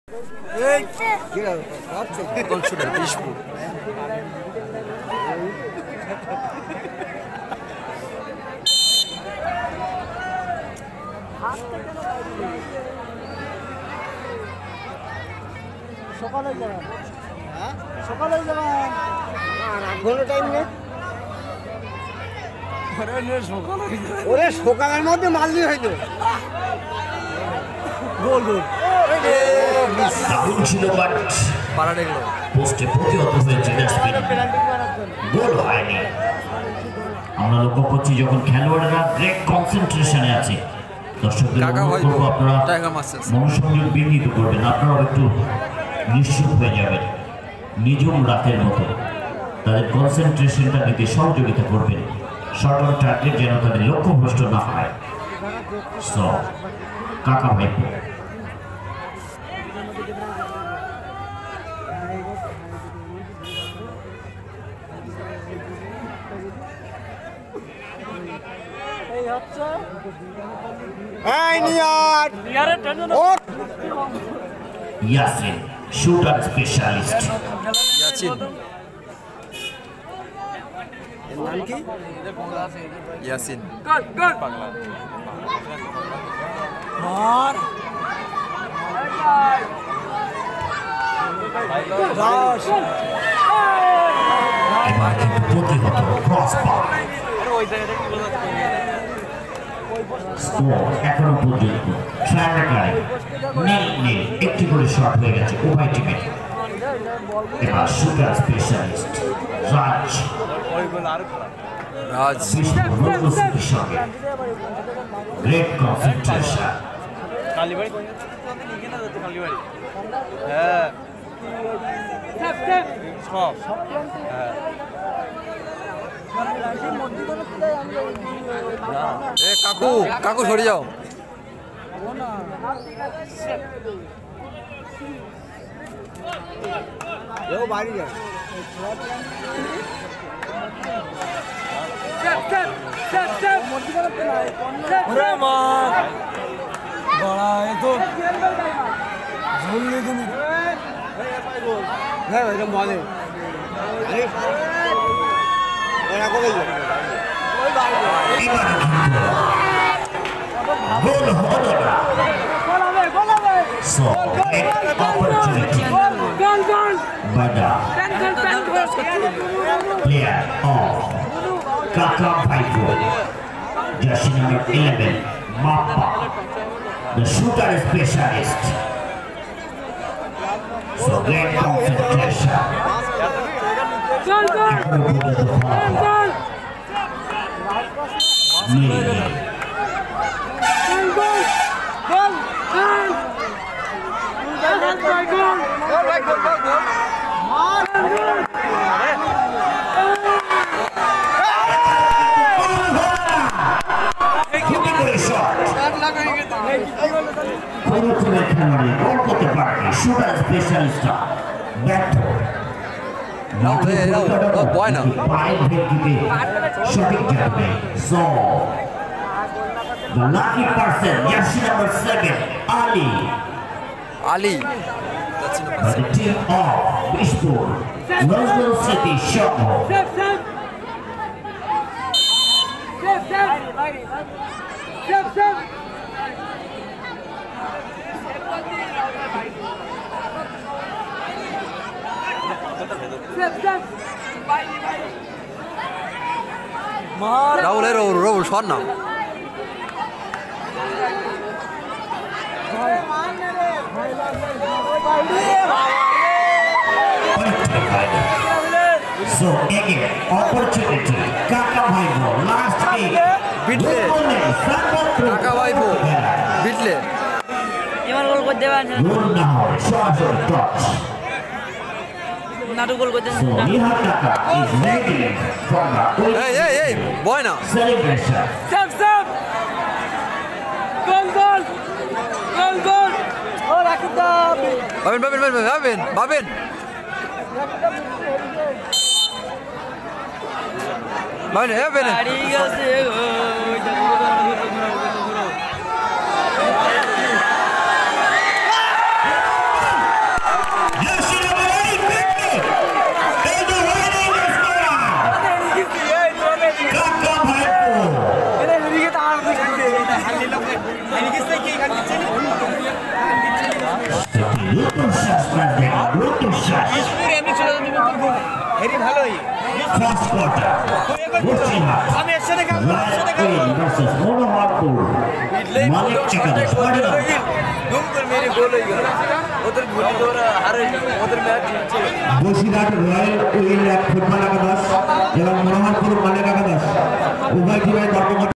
সকালে যাবেন সকালে যাবেন ঘন্টা টাইম নেই ওরে সকালের মধ্যে মাল দিয়ে হইতো গোল গোল দারুণ ছিল বাট পোস্টে প্রতিহত হয়েছে গোল হয়নি। আমরা লক্ষ্য করছি যখন খেলোয়াড়রা গ্রেট কনসেন্ট্রেশনে আছে দর্শকদের অনুরোধ করবো আপনারা মনোসংযোগ বিঘ্নিত করবেন, আপনারাও একটু নিশ্চুপ হয়ে যাবেন নিজম রাতের মতো তাদের কনসেন্ট্রেশনটা নিতে সহযোগিতা করবেন শর্ট অন টার্গেট যেন তাদের লক্ষ্যভ্রষ্ট না হয়। সো কাকা ভাইপো ইয়াসিন শুটার স্পেশালিস্ট ইয়াসিন এবার কিন্তু প্রতিহত ক্রস পাস এখনো পর্যন্ত ট্রায়াল নীল একটি করে শট হয়ে গেছে উভয় টিমে। এবার শুটার স্পেশালিস্ট রাজ সঙ্গে গ্রেট কনসেন্ট্রেশন কাকু কাকু সরে যাও বাড়ি যায় বলে So, opportunity. Bada. Player of Kaka Bhaipo. Jersey number 11, Mappa. The shooter specialist. So, great concentration. Shooter specialist. boy now. So, the lucky person, jersey number 7, Ali. Ali. By the team of Bishpur, Roswell City, Shoko. Rahul, Rahul, shot now. So again, opportunity. Kaka Bhaipo, last kick. Bitle. Kaka Bhaipo. Bitle. Goal now, shot on touch. So Nihataka is ready from the Hey, boy now. celebration. Stop! Goal! Oh, Rakita! Babin. Basirhat Royal Will Football একাদশ এবং মনোহরপুর মালিক একাদশ উভয় টিমের